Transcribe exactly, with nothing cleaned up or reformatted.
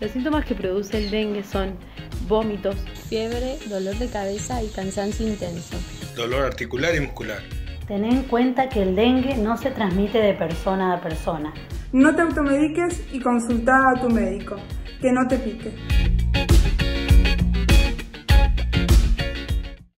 Los síntomas que produce el dengue son vómitos, fiebre, dolor de cabeza y cansancio intenso. Dolor articular y muscular. Ten en cuenta que el dengue no se transmite de persona a persona. No te automediques y consulta a tu médico. Que no te pique.